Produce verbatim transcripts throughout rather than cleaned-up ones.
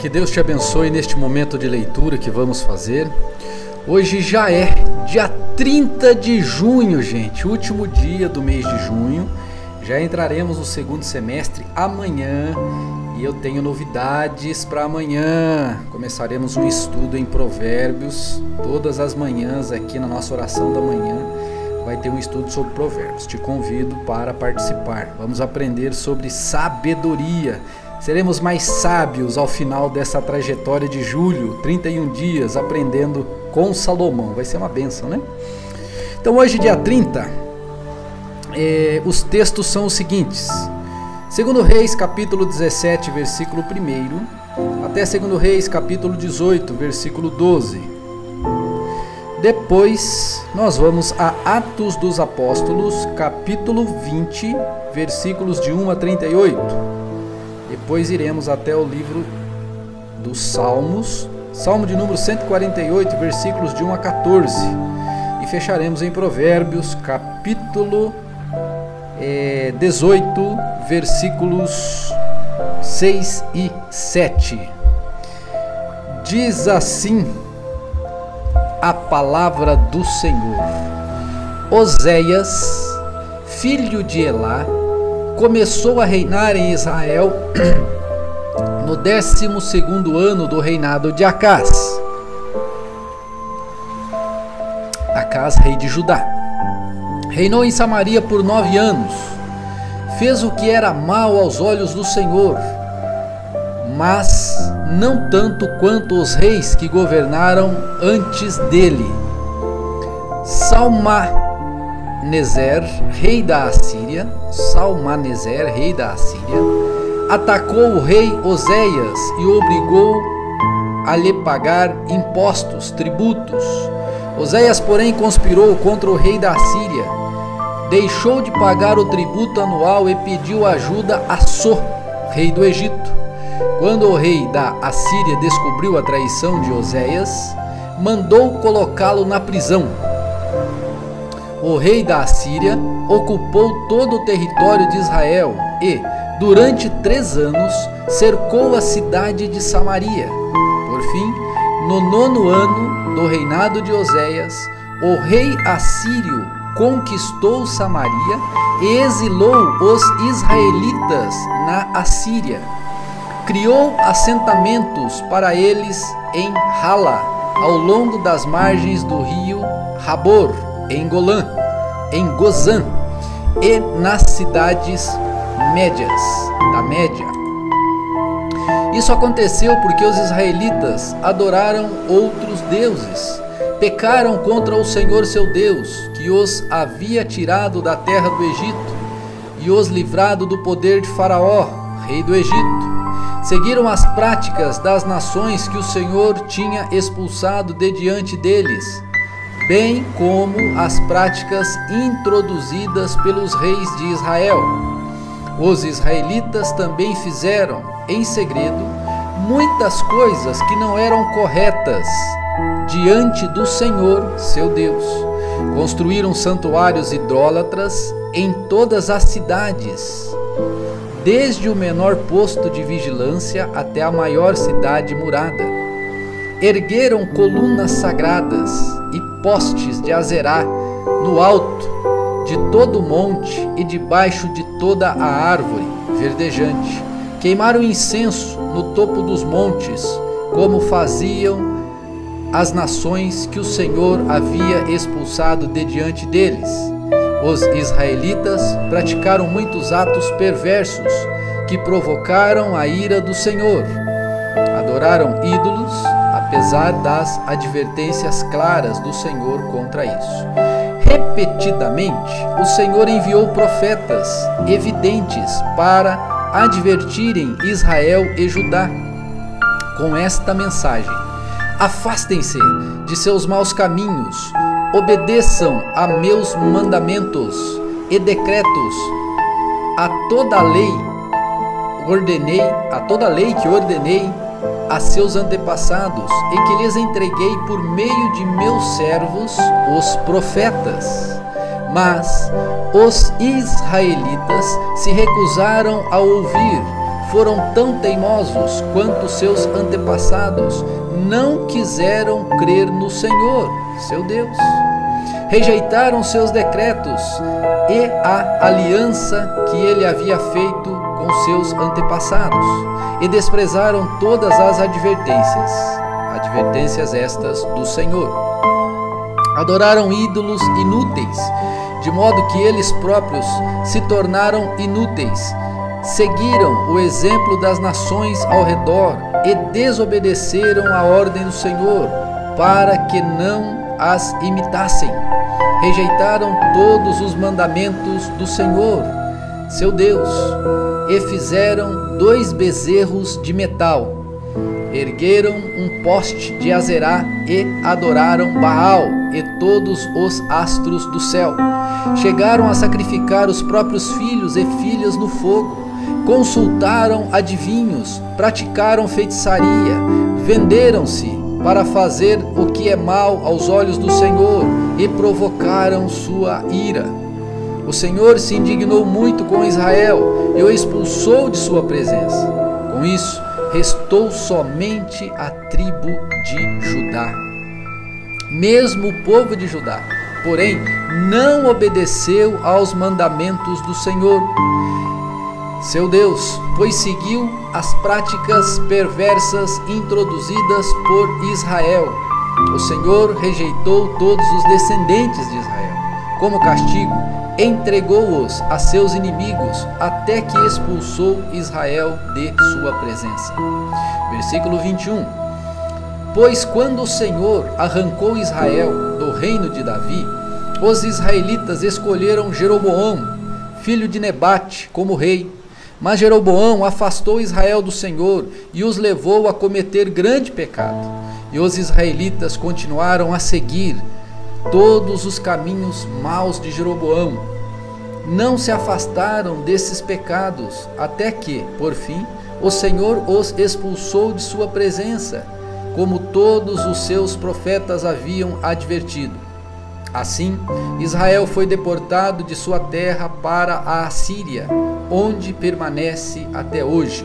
Que Deus te abençoe neste momento de leitura que vamos fazer. Hoje já é dia trinta de junho, gente, último dia do mês de junho. Já entraremos no segundo semestre amanhã e eu tenho novidades para amanhã. Começaremos um estudo em Provérbios todas as manhãs aqui na nossa oração da manhã. Vai ter um estudo sobre Provérbios. Te convido para participar. Vamos aprender sobre sabedoria. Seremos mais sábios ao final dessa trajetória de julho, trinta e um dias, aprendendo com Salomão. Vai ser uma bênção, né? Então hoje, dia trinta, eh, os textos são os seguintes. Segundo Reis, capítulo dezessete, versículo um, até Segundo Reis, capítulo dezoito, versículo doze. Depois, nós vamos a Atos dos Apóstolos, capítulo vinte, versículos de um a trinta e oito. Depois iremos até o livro dos Salmos, Salmo de número cento e quarenta e oito, versículos de um a quatorze. E fecharemos em Provérbios, capítulo é, dezoito, versículos seis e sete. Diz assim a palavra do Senhor: Oséias, filho de Elá, começou a reinar em Israel no décimo segundo ano do reinado de Acás. Acás, rei de Judá. Reinou em Samaria por nove anos. Fez o que era mal aos olhos do Senhor, mas não tanto quanto os reis que governaram antes dele. Salma Nezer, rei da Assíria, Salmaneser, rei da Assíria, atacou o rei Oséias e o obrigou a lhe pagar impostos, tributos. Oséias, porém, conspirou contra o rei da Assíria, deixou de pagar o tributo anual e pediu ajuda a So, rei do Egito. Quando o rei da Assíria descobriu a traição de Oséias, mandou colocá-lo na prisão. O rei da Assíria ocupou todo o território de Israel e, durante três anos, cercou a cidade de Samaria. Por fim, no nono ano do reinado de Oséias, o rei assírio conquistou Samaria e exilou os israelitas na Assíria. Criou assentamentos para eles em Hala, ao longo das margens do rio Habor, em Golã, em Gozã e nas cidades médias, da Média. Isso aconteceu porque os israelitas adoraram outros deuses, pecaram contra o Senhor seu Deus, que os havia tirado da terra do Egito e os livrado do poder de Faraó, rei do Egito. Seguiram as práticas das nações que o Senhor tinha expulsado de diante deles, bem como as práticas introduzidas pelos reis de Israel. Os israelitas também fizeram, em segredo, muitas coisas que não eram corretas diante do Senhor, seu Deus. Construíram santuários idólatras em todas as cidades, desde o menor posto de vigilância até a maior cidade murada. Ergueram colunas sagradas e postes de Azerá no alto de todo o monte e debaixo de toda a árvore verdejante. Queimaram incenso no topo dos montes, como faziam as nações que o Senhor havia expulsado de diante deles. Os israelitas praticaram muitos atos perversos que provocaram a ira do Senhor. Adoraram ídolos, apesar das advertências claras do Senhor contra isso. Repetidamente, o Senhor enviou profetas evidentes para advertirem Israel e Judá com esta mensagem: afastem-se de seus maus caminhos, obedeçam a meus mandamentos e decretos, a toda a lei ordenei, a toda a lei que ordenei a seus antepassados e que lhes entreguei por meio de meus servos, os profetas. Mas os israelitas se recusaram a ouvir, foram tão teimosos quanto seus antepassados, não quiseram crer no Senhor, seu Deus. Rejeitaram seus decretos e a aliança que ele havia feito com seus antepassados, e desprezaram todas as advertências, advertências estas do Senhor. Adoraram ídolos inúteis, de modo que eles próprios se tornaram inúteis. Seguiram o exemplo das nações ao redor e desobedeceram a ordem do Senhor, para que não as imitassem. Rejeitaram todos os mandamentos do Senhor, seu Deus, e fizeram dois bezerros de metal. Ergueram um poste de Azerá e adoraram Baal e todos os astros do céu. Chegaram a sacrificar os próprios filhos e filhas no fogo. Consultaram adivinhos, praticaram feitiçaria, venderam-se para fazer o que é mal aos olhos do Senhor e provocaram sua ira. O Senhor se indignou muito com Israel e o expulsou de sua presença. Com isso, restou somente a tribo de Judá. Mesmo o povo de Judá, porém, não obedeceu aos mandamentos do Senhor, seu Deus, pois seguiu as práticas perversas introduzidas por Israel. O Senhor rejeitou todos os descendentes de Israel. Como castigo, entregou-os a seus inimigos, até que expulsou Israel de sua presença. Versículo vinte e um. Pois quando o Senhor arrancou Israel do reino de Davi, os israelitas escolheram Jeroboão, filho de Nebate, como rei. Mas Jeroboão afastou Israel do Senhor e os levou a cometer grande pecado. E os israelitas continuaram a seguir todos os caminhos maus de Jeroboão. Não se afastaram desses pecados, até que, por fim, o Senhor os expulsou de sua presença, como todos os seus profetas haviam advertido. Assim, Israel foi deportado de sua terra para a Assíria, onde permanece até hoje.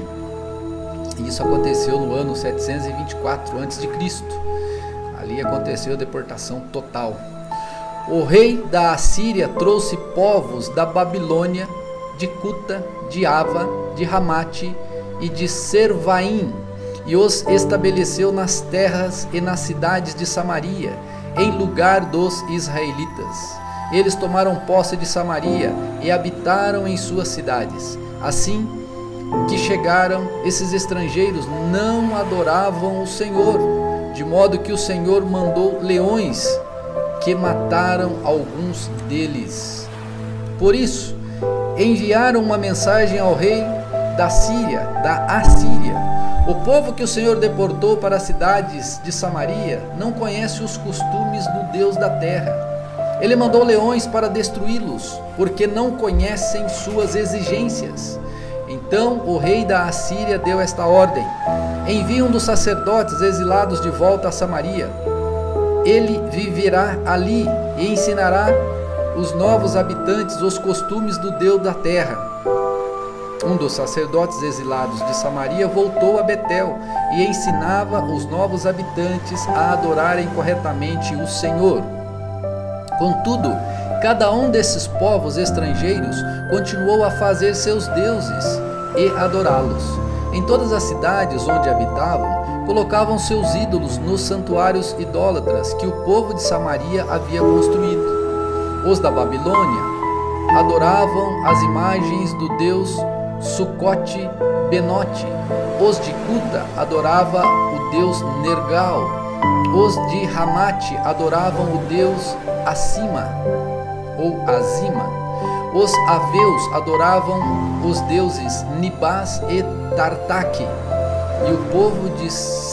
Isso aconteceu no ano setecentos e vinte e quatro antes de Cristo. Ali aconteceu a deportação total. O rei da Assíria trouxe povos da Babilônia, de Cuta, de Ava, de Ramate e de Servaim, e os estabeleceu nas terras e nas cidades de Samaria, em lugar dos israelitas. Eles tomaram posse de Samaria e habitaram em suas cidades. Assim que chegaram, esses estrangeiros não adoravam o Senhor, de modo que o Senhor mandou leões que mataram alguns deles. Por isso, enviaram uma mensagem ao rei da Síria, da Assíria: o povo que o Senhor deportou para as cidades de Samaria não conhece os costumes do Deus da terra. Ele mandou leões para destruí-los, porque não conhecem suas exigências. Então o rei da Assíria deu esta ordem: envie um dos sacerdotes exilados de volta a Samaria. Ele viverá ali e ensinará os novos habitantes os costumes do Deus da terra. Um dos sacerdotes exilados de Samaria voltou a Betel e ensinava os novos habitantes a adorarem corretamente o Senhor. Contudo, cada um desses povos estrangeiros continuou a fazer seus deuses e adorá-los. Em todas as cidades onde habitavam, colocavam seus ídolos nos santuários idólatras que o povo de Samaria havia construído. Os da Babilônia adoravam as imagens do deus Sucote Benote. Os de Cuta adoravam o deus Nergal. Os de Ramate adoravam o deus Acima ou Azima. Os aveus adoravam os deuses Nibás e Tartaque. E o povo de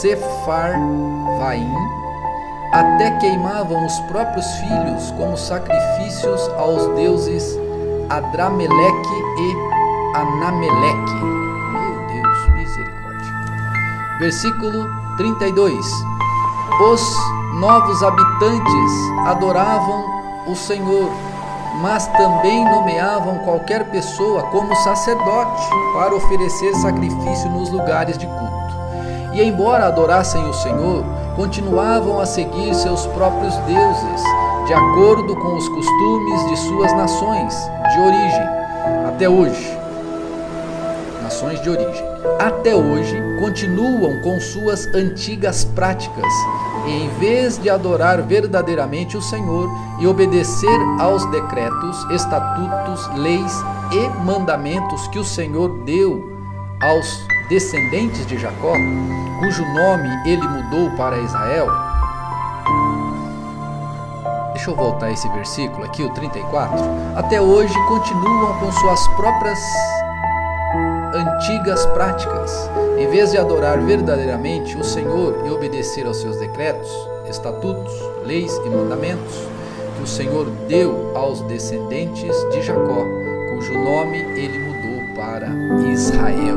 Sepharvaim até queimavam os próprios filhos como sacrifícios aos deuses Adrameleque e Anameleque. Meu Deus, misericórdia. Versículo trinta e dois. Os novos habitantes adoravam o Senhor mas também nomeavam qualquer pessoa como sacerdote para oferecer sacrifício nos lugares de culto. E embora adorassem o Senhor, continuavam a seguir seus próprios deuses, de acordo com os costumes de suas nações de origem, até hoje. Nações de origem. Até hoje, continuam com suas antigas práticas, e em vez de adorar verdadeiramente o Senhor e obedecer aos decretos, estatutos, leis e mandamentos que o Senhor deu aos descendentes de Jacó, cujo nome ele mudou para Israel. Deixa eu voltar esse versículo aqui, o trinta e quatro. Até hoje continuam com suas próprias antigas práticas. Em vez de adorar verdadeiramente o Senhor e obedecer aos seus decretos, estatutos, leis e mandamentos que o Senhor deu aos descendentes de Jacó, cujo nome ele mudou para Israel.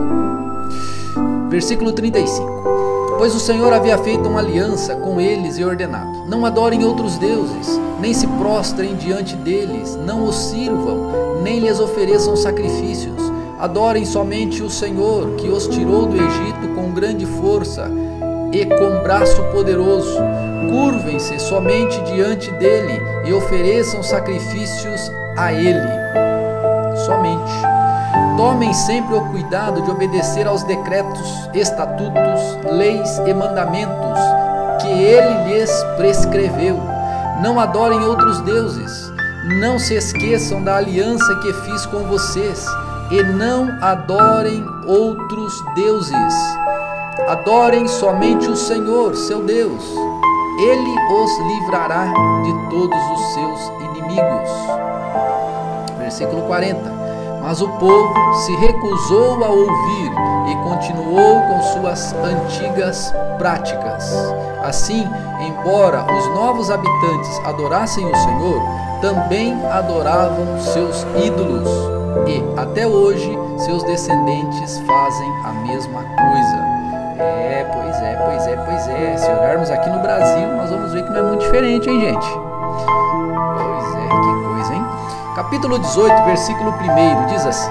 Versículo trinta e cinco. Pois o Senhor havia feito uma aliança com eles e ordenado: não adorem outros deuses, nem se prostrem diante deles, não os sirvam, nem lhes ofereçam sacrifícios. Adorem somente o Senhor, que os tirou do Egito com grande força e com braço poderoso. Curvem-se somente diante dele e ofereçam sacrifícios a ele. Somente. Tomem sempre o cuidado de obedecer aos decretos, estatutos, leis e mandamentos que ele lhes prescreveu. Não adorem outros deuses. Não se esqueçam da aliança que fiz com vocês. E não adorem outros deuses. Adorem somente o Senhor, seu Deus. Ele os livrará de todos os seus inimigos. Versículo quarenta. Mas o povo se recusou a ouvir e continuou com suas antigas práticas. Assim, embora os novos habitantes adorassem o Senhor, também adoravam seus ídolos. E até hoje seus descendentes fazem a mesma coisa. É, pois é, pois é, pois é. Se olharmos aqui no Brasil, nós vamos ver que não é muito diferente, hein, gente? Pois é, que coisa, hein? Capítulo dezoito, versículo um diz assim: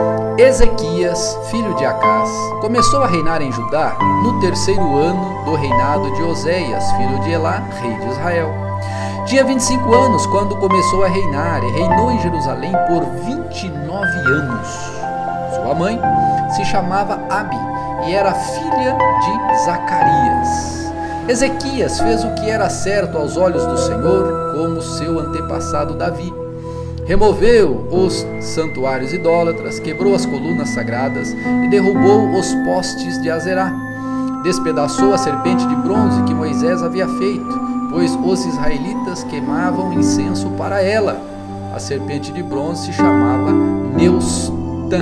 Ezequias, filho de Acás, começou a reinar em Judá no terceiro ano do reinado de Oséias, filho de Elá, rei de Israel. Tinha vinte e cinco anos quando começou a reinar e reinou em Jerusalém por vinte e nove anos. Sua mãe se chamava Abi e era filha de Zacarias. Ezequias fez o que era certo aos olhos do Senhor, como seu antepassado Davi. Removeu os santuários idólatras, quebrou as colunas sagradas e derrubou os postes de Azerá. Despedaçou a serpente de bronze que Moisés havia feito, pois os israelitas queimavam incenso para ela. A serpente de bronze se chamava Neustã.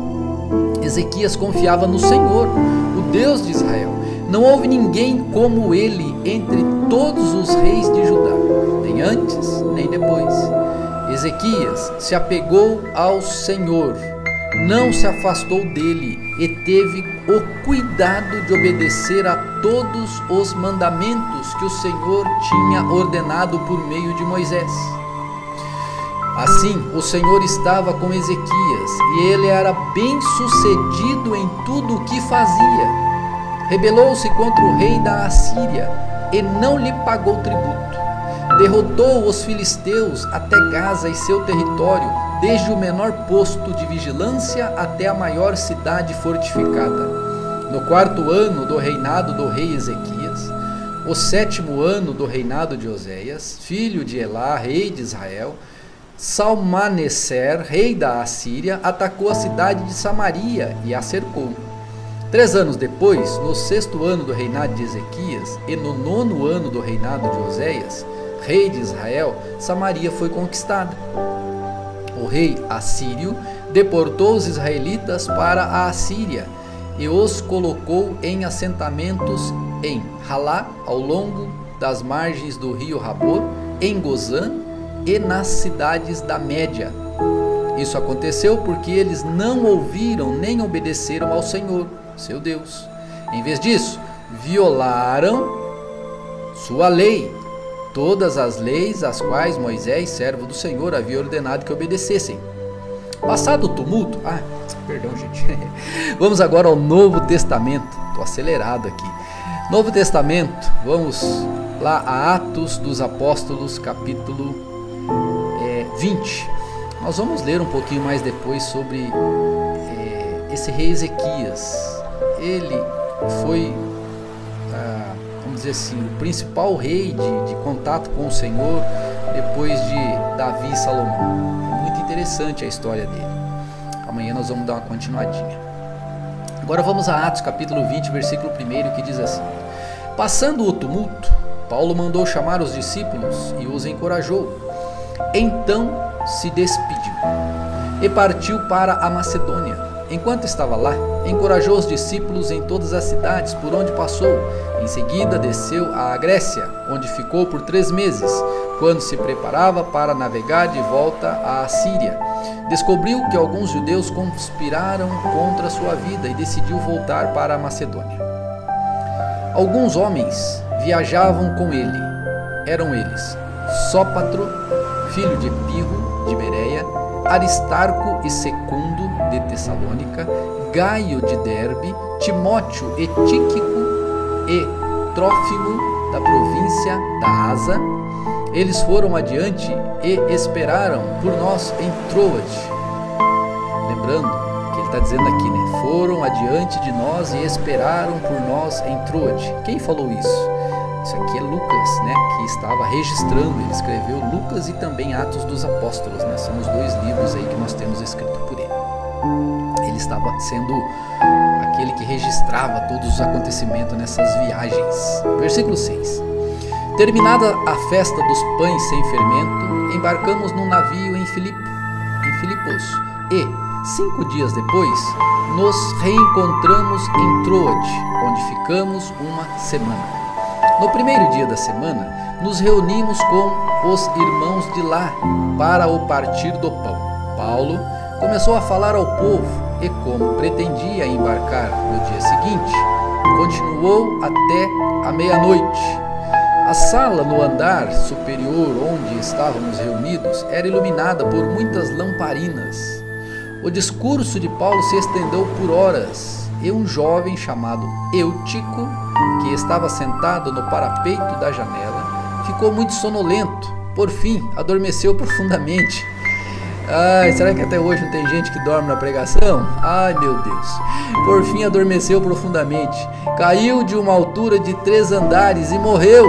Ezequias confiava no Senhor, o Deus de Israel. Não houve ninguém como ele entre todos os reis de Judá, nem antes nem depois. Ezequias se apegou ao Senhor, não se afastou dele e teve o cuidado de obedecer a todos os mandamentos que o Senhor tinha ordenado por meio de Moisés. Assim, o Senhor estava com Ezequias e ele era bem sucedido em tudo o que fazia. Rebelou-se contra o rei da Assíria e não lhe pagou tributo. Derrotou os filisteus até Gaza e seu território, desde o menor posto de vigilância até a maior cidade fortificada. No quarto ano do reinado do rei Ezequias, o sétimo ano do reinado de Oséias, filho de Elá, rei de Israel, Salmaneser, rei da Assíria, atacou a cidade de Samaria e a cercou. Três anos depois, no sexto ano do reinado de Ezequias e no nono ano do reinado de Oséias, rei de Israel, Samaria foi conquistada. O rei assírio deportou os israelitas para a Assíria e os colocou em assentamentos em Halá, ao longo das margens do rio Habor, em Gozã e nas cidades da Média. Isso aconteceu porque eles não ouviram nem obedeceram ao Senhor, seu Deus. Em vez disso, violaram sua lei todas as leis às quais Moisés, servo do Senhor, havia ordenado que obedecessem. Passado o tumulto, ah, perdão gente, vamos agora ao Novo Testamento, estou acelerado aqui. Novo Testamento, vamos lá a Atos dos Apóstolos, capítulo é, vinte. Nós vamos ler um pouquinho mais depois sobre é, esse rei Ezequias. Ele foi, ah, vamos dizer assim, o principal rei de, de contato com o Senhor depois de Davi e Salomão. É muito interessante a história dele. Amanhã nós vamos dar uma continuadinha. Agora vamos a Atos capítulo vinte, versículo um, que diz assim: Passando o tumulto, Paulo mandou chamar os discípulos e os encorajou. Então se despediu e partiu para a Macedônia. Enquanto estava lá, encorajou os discípulos em todas as cidades por onde passou. Em seguida desceu à Grécia, onde ficou por três meses, quando se preparava para navegar de volta à Síria. Descobriu que alguns judeus conspiraram contra sua vida e decidiu voltar para a Macedônia. Alguns homens viajavam com ele. Eram eles Sópatro, filho de Pirro, de Bereia, Aristarco e Secundo, de Tessalônica, Gaio de Derbe, Timóteo e Tíquico e Trófimo, da província da Ásia. Eles foram adiante e esperaram por nós em Troade. Lembrando que ele está dizendo aqui, né? Foram adiante de nós e esperaram por nós em Troade. Quem falou isso? Isso aqui é Lucas, né? Que estava registrando, ele escreveu Lucas e também Atos dos Apóstolos, né? São os dois livros aí que nós temos escrito por ele. Ele estava sendo aquele que registrava todos os acontecimentos nessas viagens. Versículo seis. Terminada a festa dos pães sem fermento, embarcamos num navio em, Filipe, em Filipos e, cinco dias depois, nos reencontramos em Troade, onde ficamos uma semana. No primeiro dia da semana, nos reunimos com os irmãos de lá para o partir do pão. Paulo começou a falar ao povo e, como pretendia embarcar no dia seguinte, continuou até a meia-noite. A sala no andar superior onde estávamos reunidos era iluminada por muitas lamparinas. O discurso de Paulo se estendeu por horas e um jovem chamado Eutico, que estava sentado no parapeito da janela, ficou muito sonolento. Por fim, adormeceu profundamente. Ai, será que até hoje não tem gente que dorme na pregação? Ai, meu Deus. Por fim, adormeceu profundamente. Caiu de uma altura de três andares e morreu.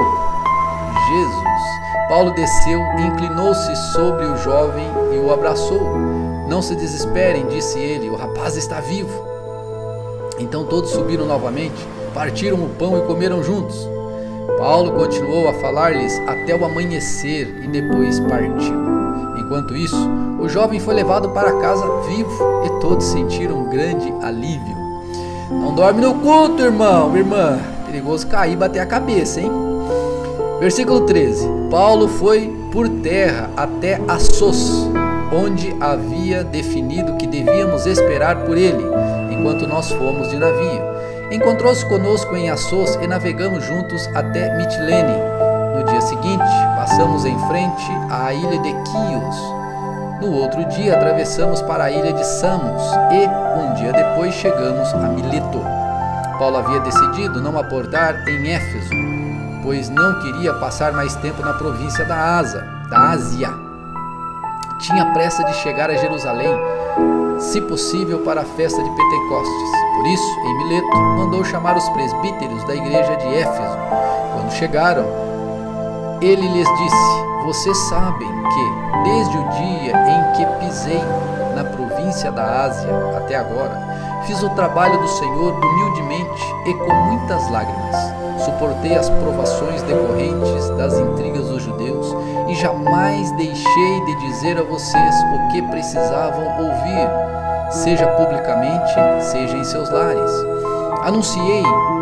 Jesus. Paulo desceu e inclinou-se sobre o jovem e o abraçou. Não se desesperem, disse ele, o rapaz está vivo. Então todos subiram novamente, partiram o pão e comeram juntos. Paulo continuou a falar-lhes até o amanhecer e depois partiu. Enquanto isso, o jovem foi levado para casa vivo e todos sentiram um grande alívio. Não dorme no culto, irmão, irmã. Perigoso cair e bater a cabeça, hein? Versículo treze. Paulo foi por terra até Assos, onde havia definido que devíamos esperar por ele, enquanto nós fomos de navio. Encontrou-se conosco em Assos e navegamos juntos até Mitilene. No dia seguinte, passamos em frente à ilha de Quios. No outro dia, atravessamos para a ilha de Samos e, um dia depois, chegamos a Mileto. Paulo havia decidido não aportar em Éfeso, pois não queria passar mais tempo na província da Ásia, da Ásia. Tinha pressa de chegar a Jerusalém, se possível para a festa de Pentecostes. Por isso, em Mileto, mandou chamar os presbíteros da igreja de Éfeso. Quando chegaram, ele lhes disse: vocês sabem que, desde o dia em que pisei na província da Ásia até agora, fiz o trabalho do Senhor humildemente e com muitas lágrimas. Suportei as provações decorrentes das intrigas dos judeus e jamais deixei de dizer a vocês o que precisavam ouvir, seja publicamente, seja em seus lares. Anunciei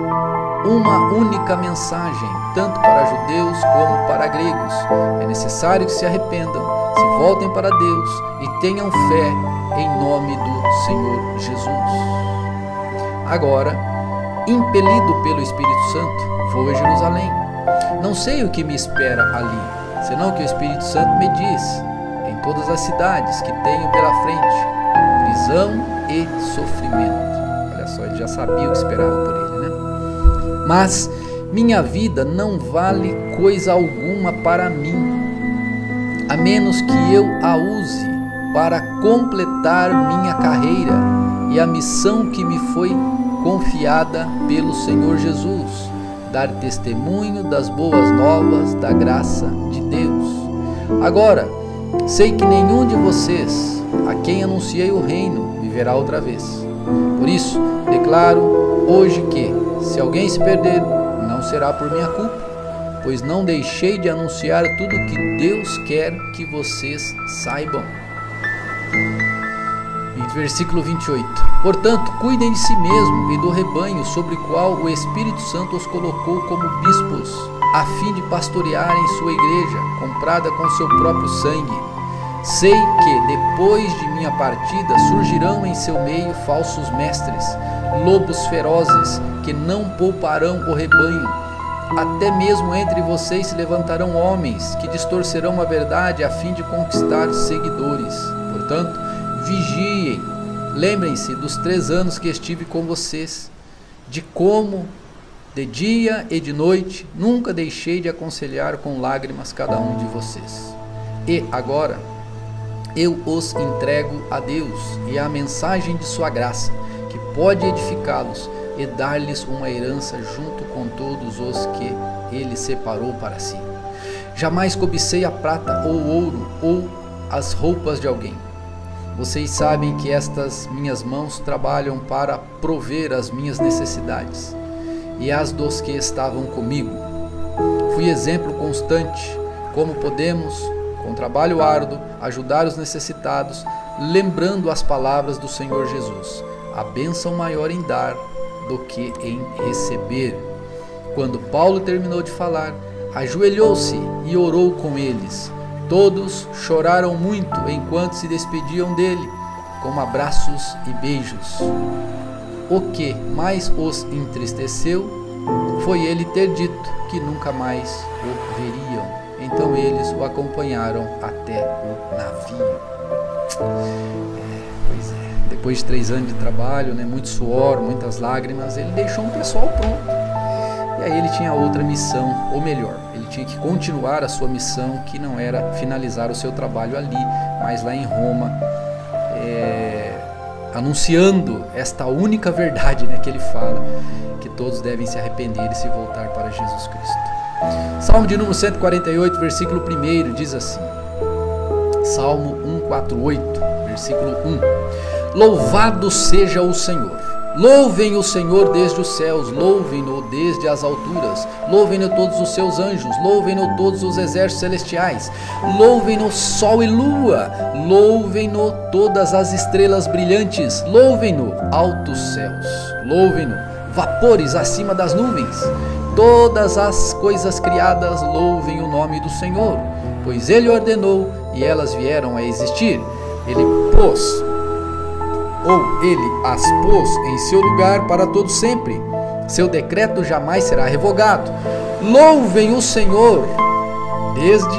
uma única mensagem, tanto para judeus como para gregos. É necessário que se arrependam, se voltem para Deus e tenham fé em nome do Senhor Jesus. Agora, impelido pelo Espírito Santo, vou a Jerusalém. Não sei o que me espera ali, senão que o Espírito Santo me diz, em todas as cidades que tenho pela frente, prisão e sofrimento. Olha só, ele já sabia o que esperava por ele, né? Mas minha vida não vale coisa alguma para mim, a menos que eu a use para completar minha carreira e a missão que me foi confiada pelo Senhor Jesus, dar testemunho das boas novas da graça de Deus. Agora, sei que nenhum de vocês, a quem anunciei o reino, viverá outra vez. Por isso, declaro hoje que, se alguém se perder, não será por minha culpa, pois não deixei de anunciar tudo o que Deus quer que vocês saibam. Versículo vinte e oito. Portanto, cuidem de si mesmo e do rebanho sobre o qual o Espírito Santo os colocou como bispos, a fim de pastorearem sua igreja, comprada com seu próprio sangue. Sei que, depois de minha partida, surgirão em seu meio falsos mestres, lobos ferozes, que não pouparão o rebanho. Até mesmo entre vocês se levantarão homens que distorcerão a verdade a fim de conquistar seguidores. Portanto, vigiem, lembrem-se dos três anos que estive com vocês, de como, de dia e de noite, nunca deixei de aconselhar com lágrimas cada um de vocês. E agora, eu os entrego a Deus e à mensagem de sua graça, que pode edificá-los e dar-lhes uma herança junto com todos os que ele separou para si. Jamais cobicei a prata ou o ouro ou as roupas de alguém. Vocês sabem que estas minhas mãos trabalham para prover as minhas necessidades e as dos que estavam comigo. Fui exemplo constante, como podemos, com trabalho árduo, ajudar os necessitados, lembrando as palavras do Senhor Jesus: a bênção maior em dar do que em receber. Quando Paulo terminou de falar, ajoelhou-se e orou com eles. Todos choraram muito enquanto se despediam dele, com abraços e beijos. O que mais os entristeceu foi ele ter dito que nunca mais o veriam. Então eles o acompanharam até o navio. É, pois é, depois de três anos de trabalho, né, muito suor, muitas lágrimas, ele deixou um pessoal pronto. E aí ele tinha outra missão, ou melhor, ele tinha que continuar a sua missão, que não era finalizar o seu trabalho ali, mas lá em Roma, é, anunciando esta única verdade, né, que ele fala, que todos devem se arrepender e se voltar para Jesus Cristo. Salmo de número cento e quarenta e oito, versículo um, diz assim, Salmo cento e quarenta e oito, versículo um: Louvado seja o Senhor! Louvem o Senhor desde os céus, louvem-no desde as alturas, louvem-no todos os seus anjos, louvem-no todos os exércitos celestiais, louvem-no sol e lua, louvem-no todas as estrelas brilhantes, louvem-no altos céus, louvem-no vapores acima das nuvens, todas as coisas criadas louvem o nome do Senhor, pois Ele ordenou e elas vieram a existir, Ele pôs ou ele as pôs em seu lugar para todo sempre. Seu decreto jamais será revogado. Louvem o Senhor desde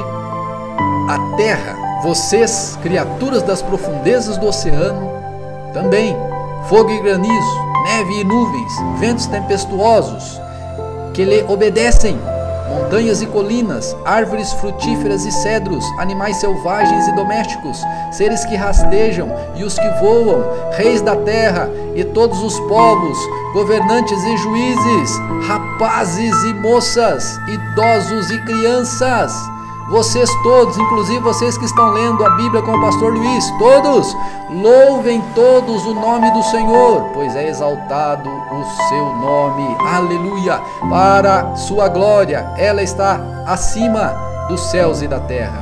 a terra, vocês, criaturas das profundezas do oceano, também, fogo e granizo, neve e nuvens, ventos tempestuosos, que lhe obedecem, montanhas e colinas, árvores frutíferas e cedros, animais selvagens e domésticos, seres que rastejam e os que voam, reis da terra e todos os povos, governantes e juízes, rapazes e moças, idosos e crianças, vocês todos, inclusive vocês que estão lendo a Bíblia com o pastor Luiz, todos, louvem todos o nome do Senhor, pois é exaltado o seu nome, aleluia, para sua glória, ela está acima dos céus e da terra.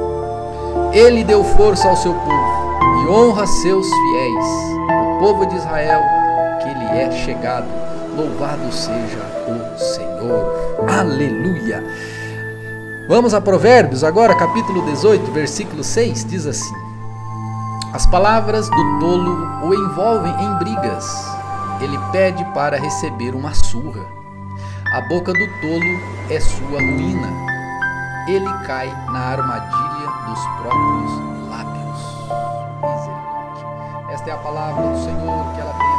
Ele deu força ao seu povo e honra seus fiéis, o povo de Israel, que lhe é chegado, louvado seja o Senhor, aleluia. Vamos a Provérbios agora, capítulo dezoito, versículo seis, diz assim: As palavras do tolo o envolvem em brigas, ele pede para receber uma surra. A boca do tolo é sua ruína. Ele cai na armadilha dos próprios lábios. Misericórdia. Esta é a palavra do Senhor, que ela tem